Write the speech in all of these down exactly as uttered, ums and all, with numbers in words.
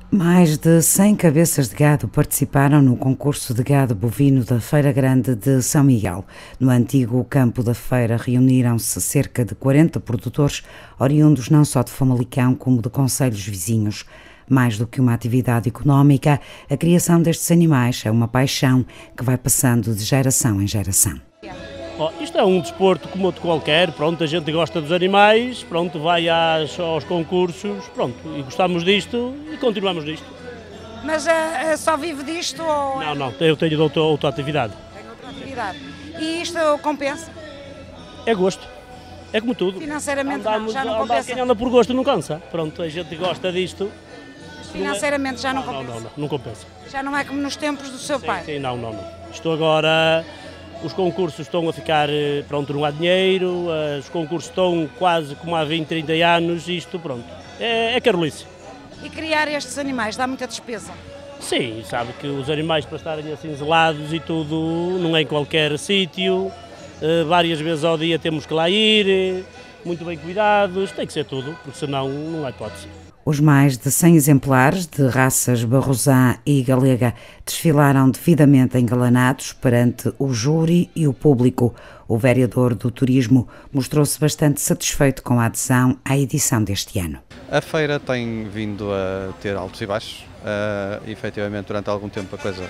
Mais de cem cabeças de gado participaram no concurso de gado bovino da Feira Grande de São Miguel. No antigo campo da feira reuniram-se cerca de quarenta produtores, oriundos não só de Famalicão como de concelhos vizinhos. Mais do que uma atividade económica, a criação destes animais é uma paixão que vai passando de geração em geração. Oh, isto é um desporto como outro qualquer, pronto, a gente gosta dos animais, pronto, vai às, aos concursos, pronto, e gostamos disto e continuamos nisto. Mas uh, só vive disto ou... Não, não, eu tenho outra, outra atividade. Tenho outra atividade. E isto compensa? É gosto, é como tudo. Financeiramente Andamos, não, já não andar, compensa? Quem anda por gosto não cansa, pronto, a gente gosta disto. Financeiramente já não, não compensa? Não, não, não, não compensa. Já não é como nos tempos do seu sim, pai? Sim, não, não, não. Estou agora... Os concursos estão a ficar, pronto, não há dinheiro, os concursos estão quase como há vinte, trinta anos, isto, pronto, é, é carolice. E criar estes animais dá muita despesa? Sim, sabe que os animais para estarem assim zelados e tudo, não é em qualquer sítio, várias vezes ao dia temos que lá ir, muito bem cuidados, tem que ser tudo, porque senão não há hipótese. Os mais de cem exemplares de raças barrosã e galega desfilaram devidamente engalanados perante o júri e o público. O vereador do Turismo mostrou-se bastante satisfeito com a adesão à edição deste ano. A feira tem vindo a ter altos e baixos. Uh, efetivamente, durante algum tempo a coisa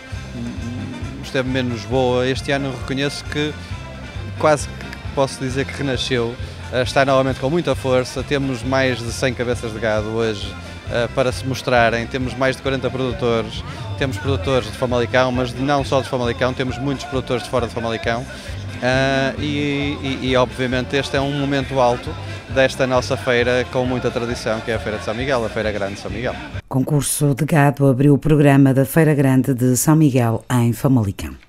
esteve menos boa. Este ano reconheço que quase que posso dizer que renasceu. Está novamente com muita força, temos mais de cem cabeças de gado hoje uh, para se mostrarem, temos mais de quarenta produtores, temos produtores de Famalicão, mas não só de Famalicão, temos muitos produtores de fora de Famalicão uh, e, e, e obviamente este é um momento alto desta nossa feira com muita tradição, que é a Feira de São Miguel, a Feira Grande de São Miguel. Concurso de gado abriu o programa da Feira Grande de São Miguel em Famalicão.